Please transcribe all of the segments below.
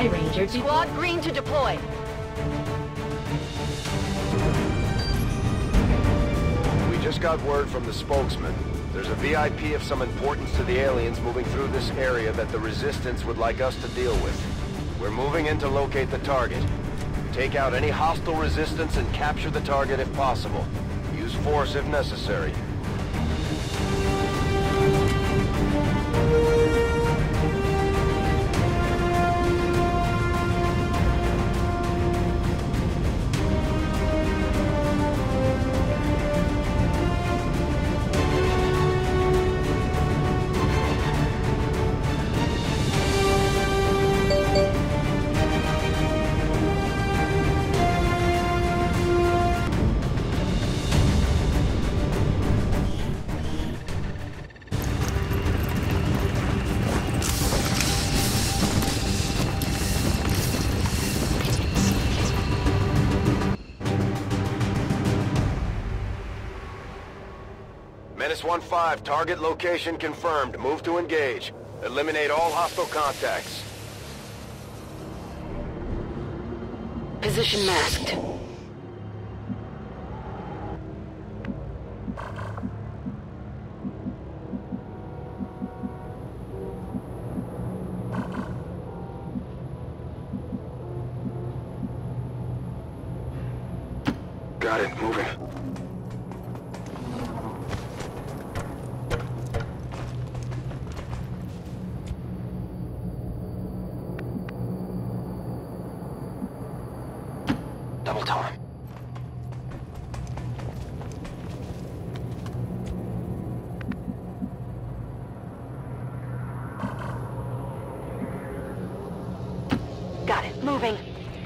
Ranger to... Squad green to deploy. We just got word from the spokesman. There's a VIP of some importance to the aliens moving through this area that the Resistance would like us to deal with. We're moving in to locate the target. Take out any hostile resistance and capture the target if possible. Use force if necessary. Menace 1-5, target location confirmed. Move to engage. Eliminate all hostile contacts. Position masked. Got it, moving. Double time. Got it, moving.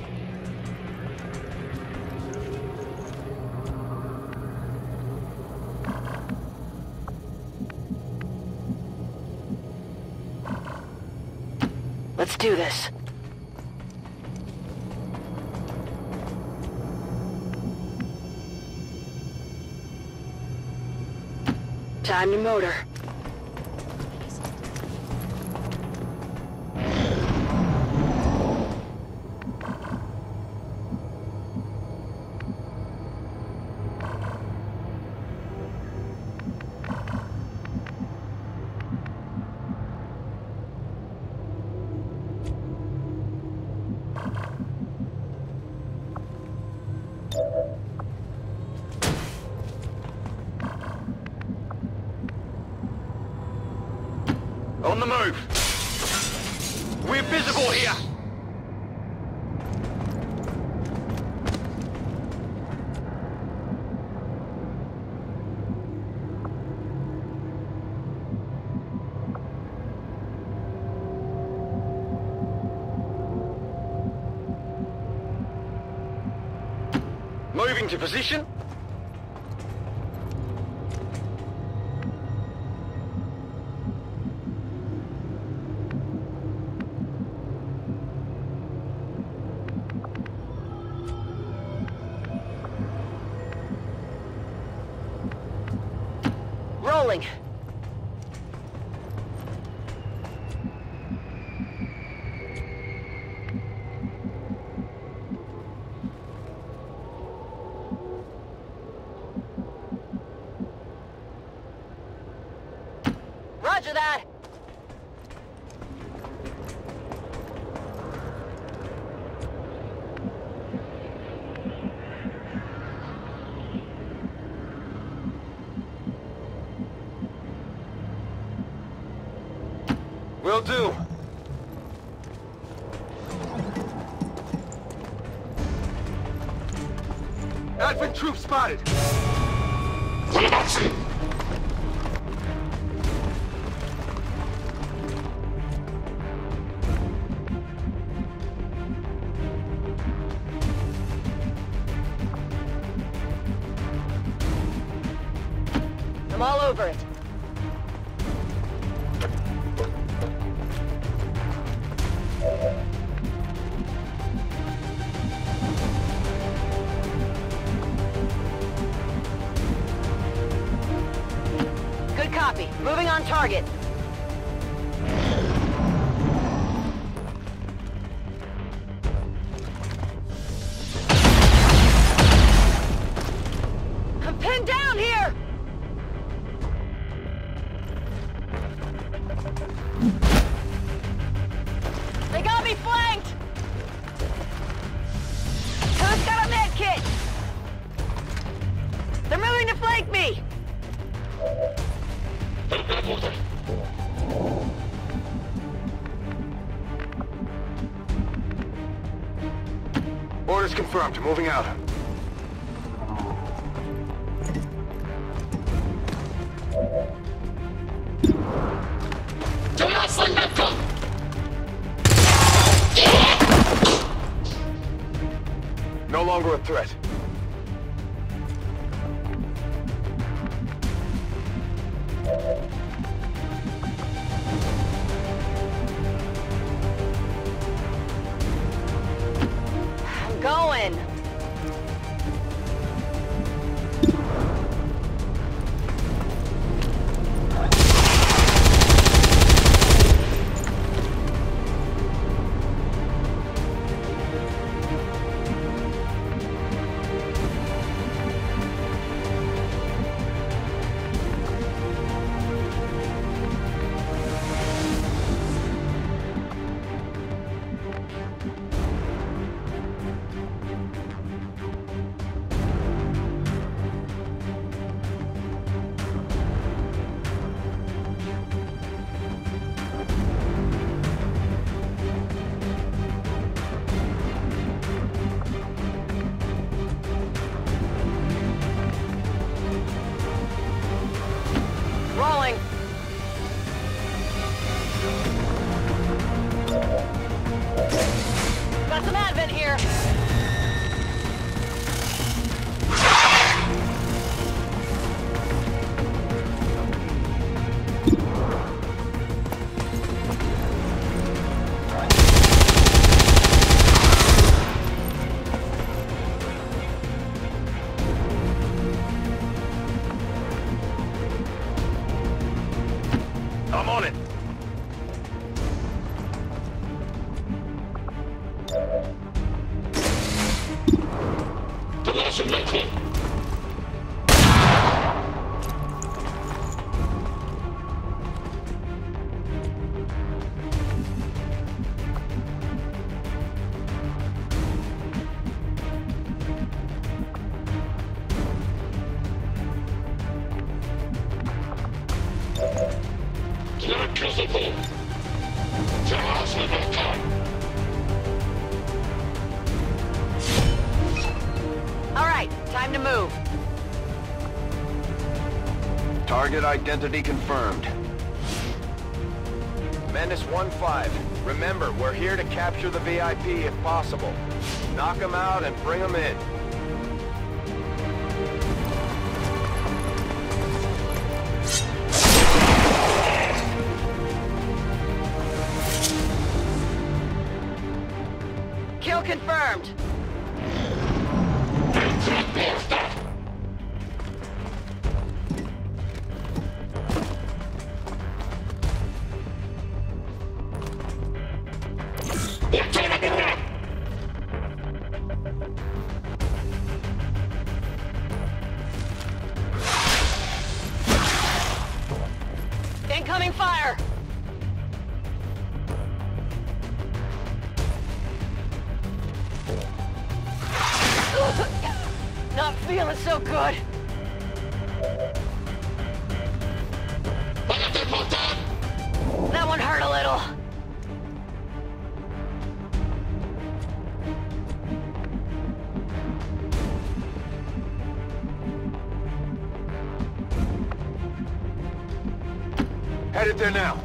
Let's do this. Time to motor. On the move! We're visible here! Moving to position. Rolling. Roger that. Will do. Advent troops spotted. I'm all over it. Good copy. Moving on target. Enemy flanked! Who's got a med kit? They're moving to flank me! Orders confirmed. Moving out. No longer a threat. I'm going. Rolling. Got some advent here. I'm on it. All right, time to move. Target identity confirmed. Menace 1-5. Remember, we're here to capture the VIP if possible. Knock them out and bring them in. Kill confirmed. Incoming fire! Not feeling so good. That one hurt a little. Headed there now.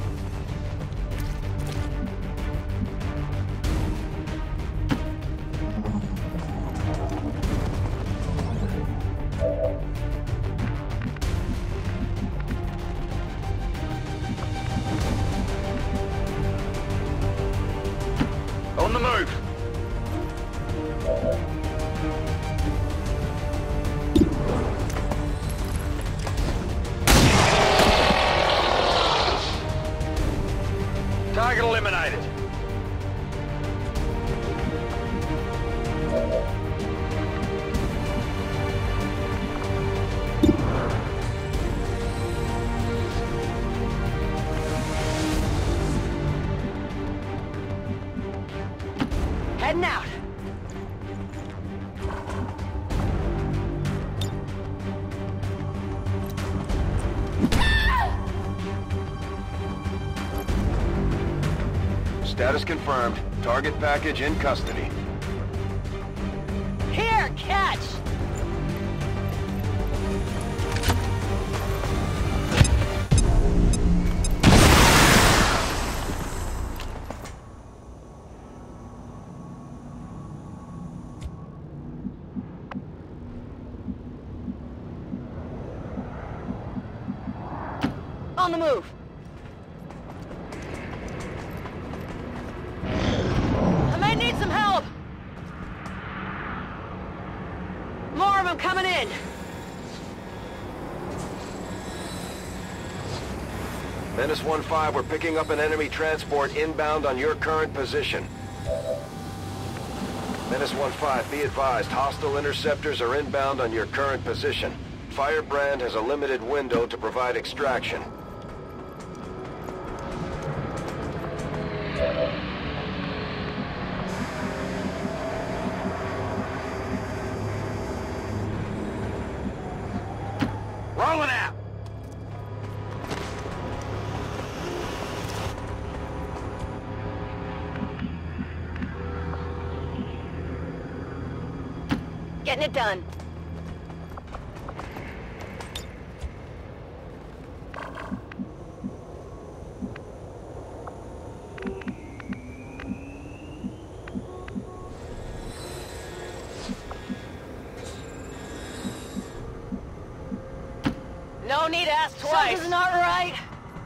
On the move. Target eliminated. Heading out. Status confirmed. Target package in custody. Here, catch! On the move. I may need some help. More of them coming in. Menace 1-5, we're picking up an enemy transport inbound on your current position. Menace 1-5, be advised, hostile interceptors are inbound on your current position. Firebrand has a limited window to provide extraction. Rolling out! Getting it done. No need to ask twice. Something's not right.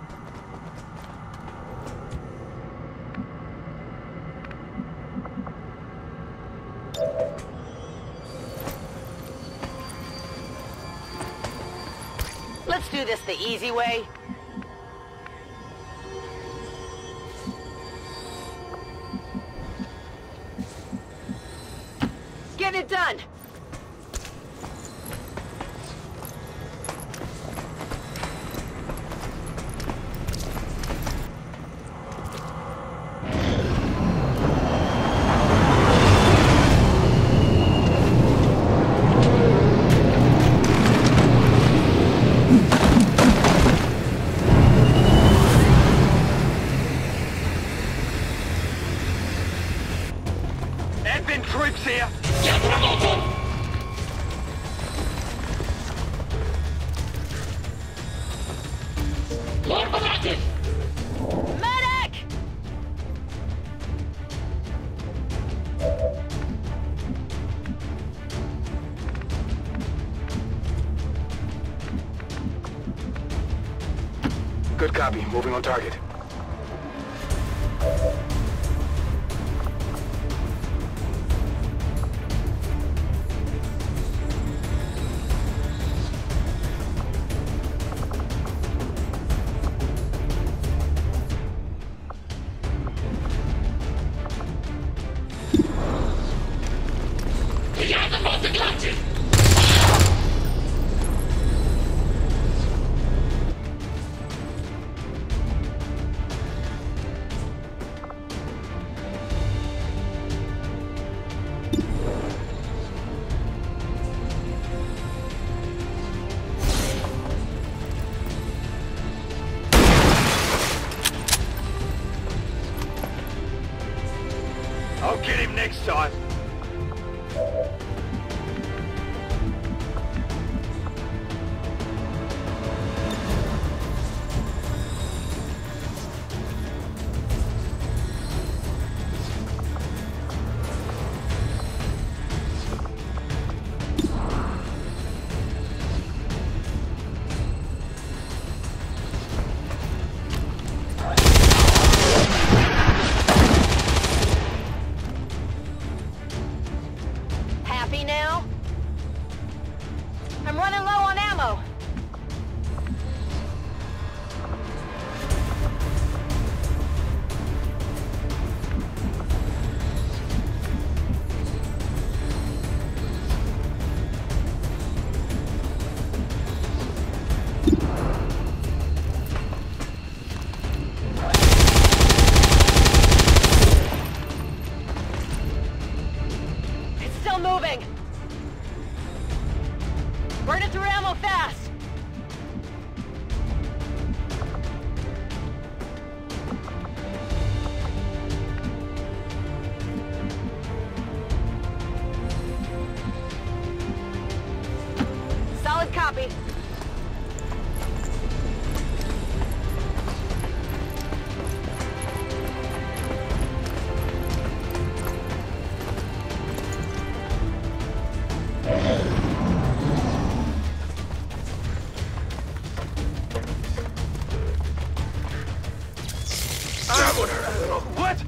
Let's do this the easy way. Get it done. Troops here! Medic! Good copy. Moving on target. I'll get him next time. copy. What?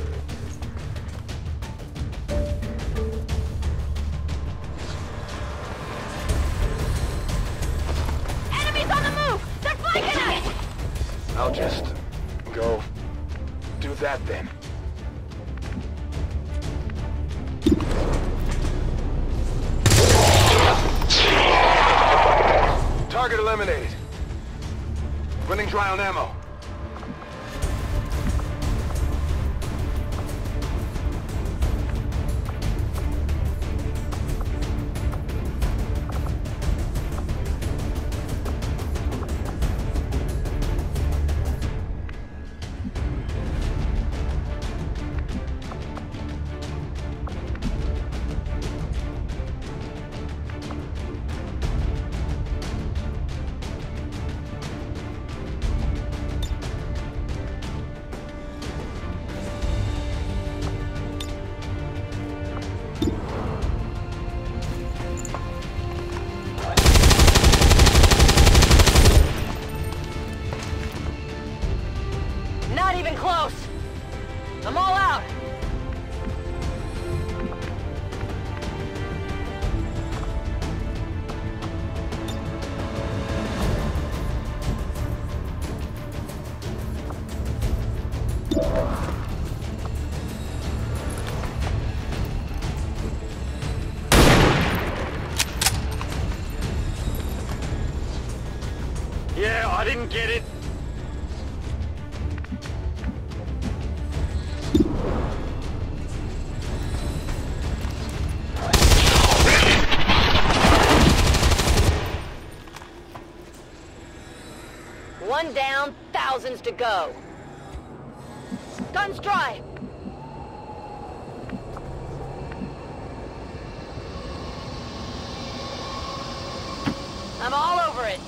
Enemies on the move! They're flanking us! I'll just go do that then. Target eliminated. Running dry on ammo. Not even close! I'm all out! Yeah, I didn't get it. One down, thousands to go. Guns dry! I'm all over it.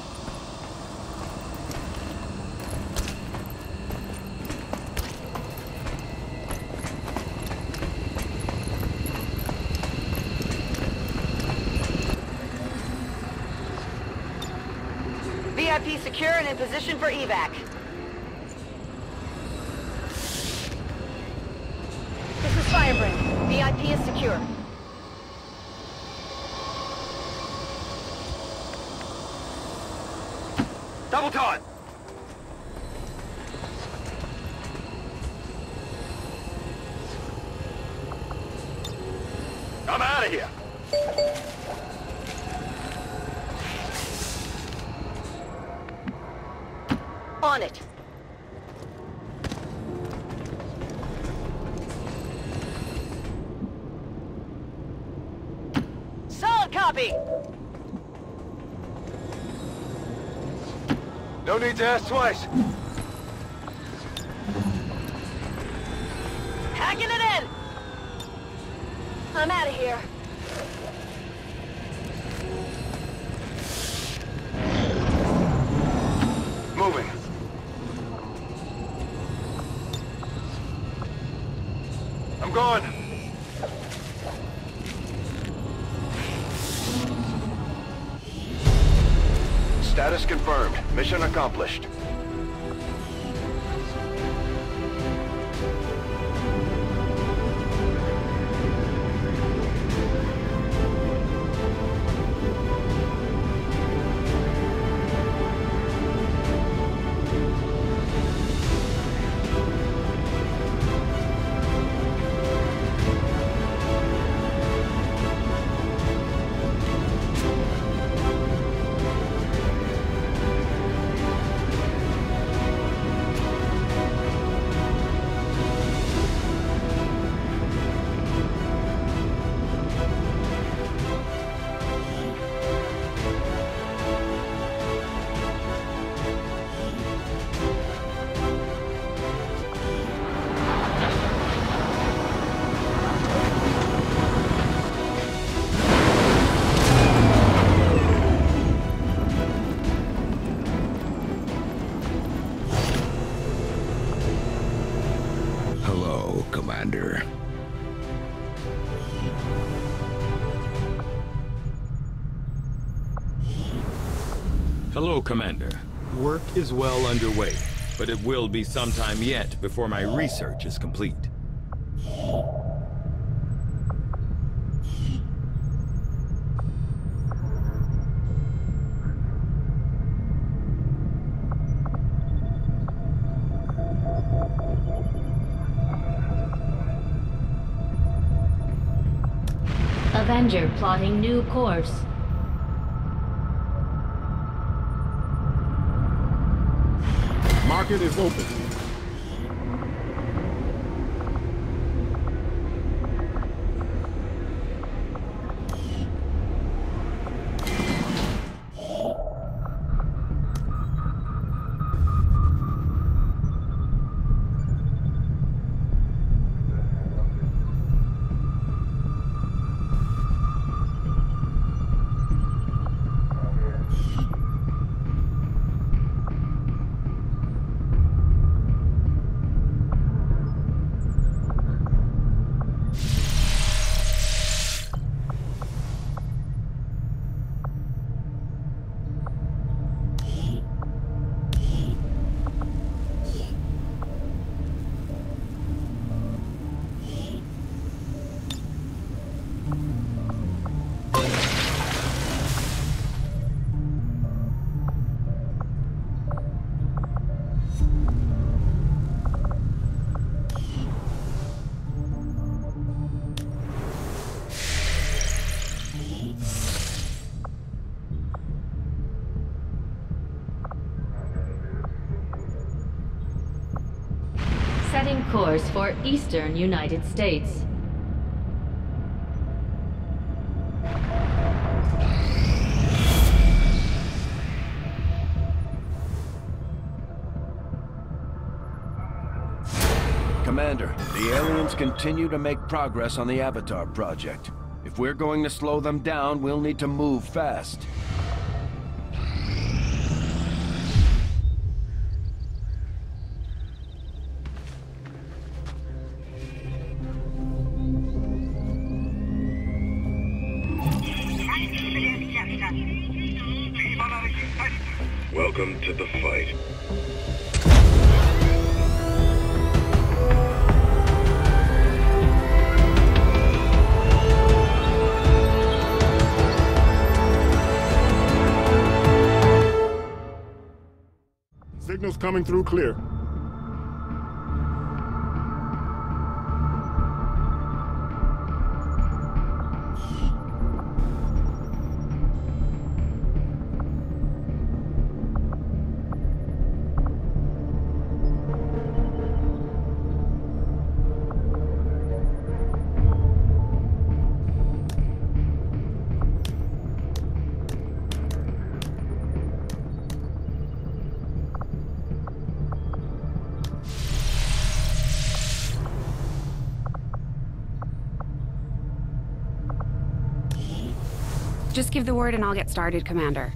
VIP secure and in position for evac. This is Firebrand. VIP is secure. Double time! I'm out of here! On it. Solid copy! No need to ask twice. Hacking it in! I'm out of here. Moving. I'm going. Status confirmed. Mission accomplished. Avenger. Hello, Commander. Work is well underway, but it will be some time yet before my research is complete. Avenger plotting new course. Market is open. Setting course for eastern United States. Commander, the aliens continue to make progress on the Avatar project. If we're going to slow them down, we'll need to move fast. Welcome to the fight. Signals coming through clear. Just give the word and I'll get started, Commander.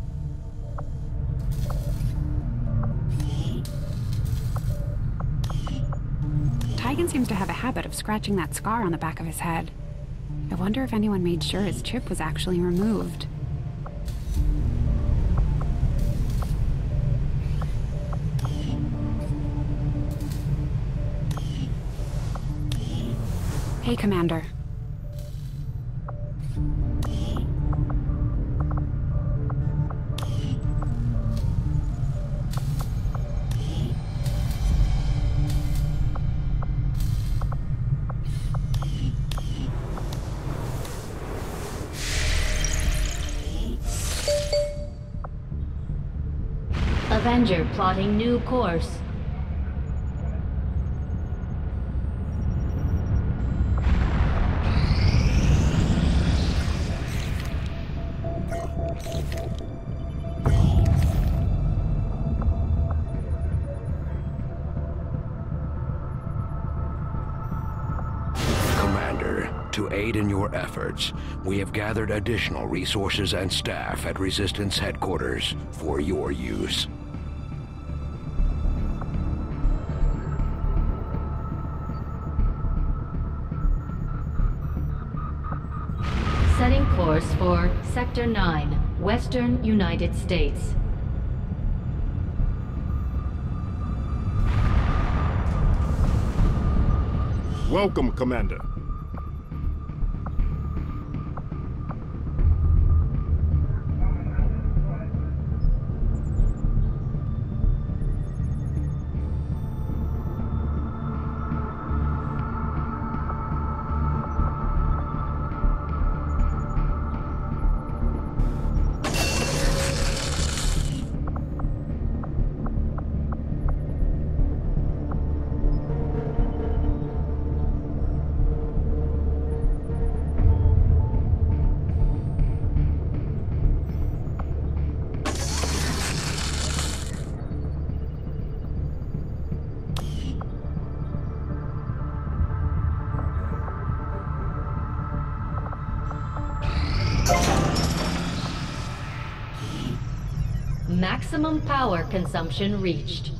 Tygan seems to have a habit of scratching that scar on the back of his head. I wonder if anyone made sure his chip was actually removed. Hey, Commander. Avenger plotting new course. To aid in your efforts, we have gathered additional resources and staff at Resistance headquarters for your use. Setting course for Sector 9, Western United States. Welcome, Commander. Maximum power consumption reached.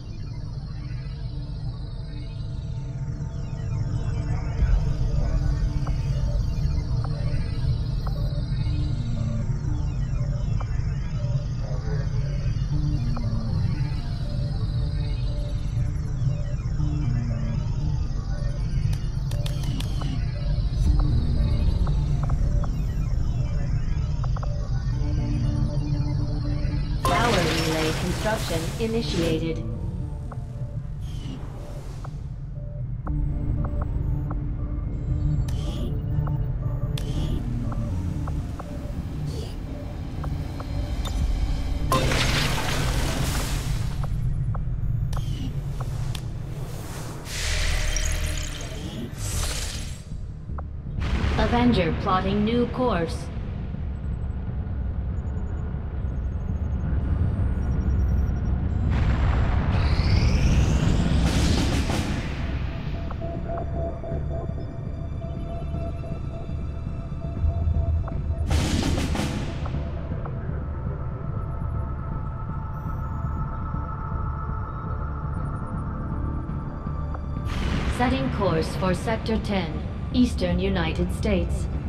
Construction initiated. Avenger plotting new course. Setting course for Sector 10, Eastern United States.